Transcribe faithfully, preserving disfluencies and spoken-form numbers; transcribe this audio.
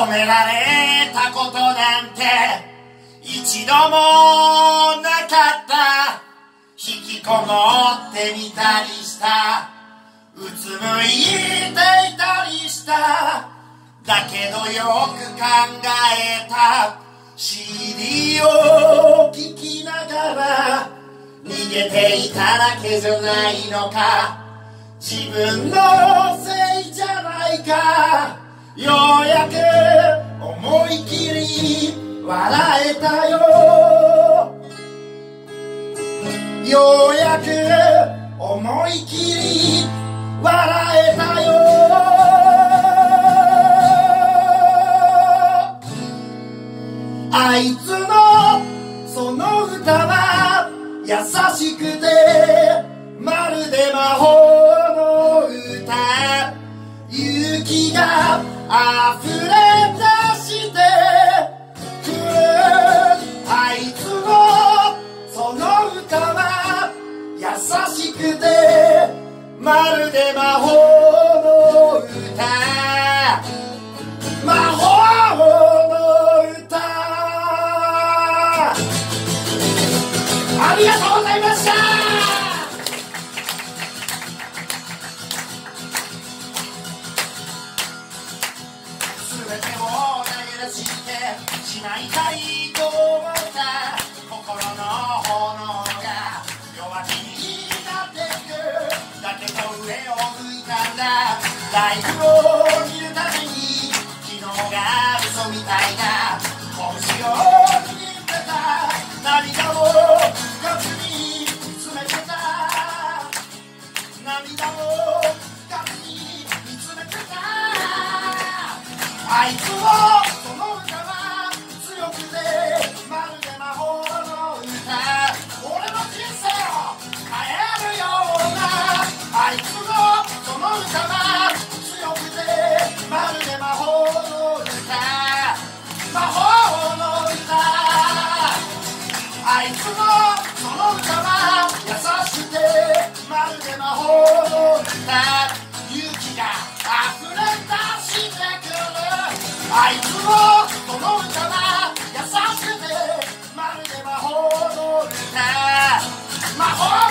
められたことなんて一度もなかった。引きこもってみたりした、うつむいていたりした。だけどよく考えた。 シーディー を聴きながら逃げていただけじゃないのか。自分のせいじゃないか。ようやく思い切り笑えたよ。ようやく思い切り笑えたよ。あいつのその歌は優しくてまるで魔法の歌。勇気が溢れ出してくる。あいつのその歌は優しくてまるで魔法の歌。魔法の歌。ありがとうございました。全てを投げ出してしまいたいと思った心の炎が弱気になっていく。だけど上を向いたんだ。ライブを見るために昨日が嘘みたいな拳を握ってた。涙を深くに見つめてた。涙を深くに見つめてた。あいつのその歌は強くてまるで魔法の歌。俺の人生を変えるような。あいつのその歌は強くてまるで魔法の歌。魔法の歌。あいつのその歌は優しくてまるで魔法の歌。勇気が溢れ出してくる。あいつのその歌は優しくてまるで魔法の歌。魔法